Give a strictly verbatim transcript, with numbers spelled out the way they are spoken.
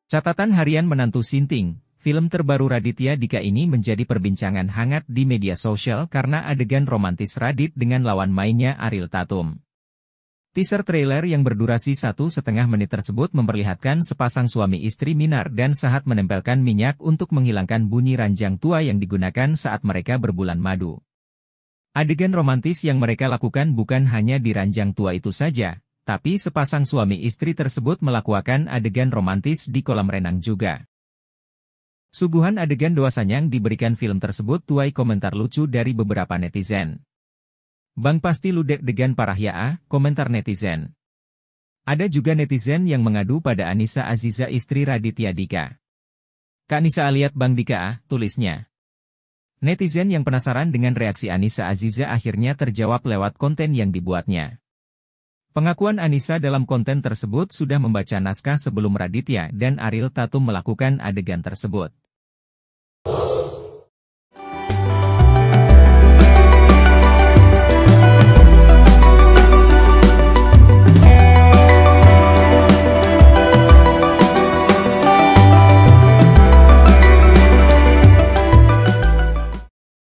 Catatan harian menantu Sinting, film terbaru Raditya Dika ini menjadi perbincangan hangat di media sosial karena adegan romantis Radit dengan lawan mainnya Ariel Tatum. Teaser trailer yang berdurasi satu setengah menit tersebut memperlihatkan sepasang suami istri Minar dan Sahat menempelkan minyak untuk menghilangkan bunyi ranjang tua yang digunakan saat mereka berbulan madu. Adegan romantis yang mereka lakukan bukan hanya di ranjang tua itu saja, tapi sepasang suami istri tersebut melakukan adegan romantis di kolam renang juga. Suguhan adegan doa sanyang diberikan film tersebut tuai komentar lucu dari beberapa netizen. "Bang pasti lu deg-degan parah ya ah," komentar netizen. Ada juga netizen yang mengadu pada Anissa Aziza istri Raditya Dika. "Kak Nisa lihat Bang Dika ah," tulisnya. Netizen yang penasaran dengan reaksi Anissa Aziza akhirnya terjawab lewat konten yang dibuatnya. Pengakuan Anissa dalam konten tersebut sudah membaca naskah sebelum Raditya dan Ariel Tatum melakukan adegan tersebut.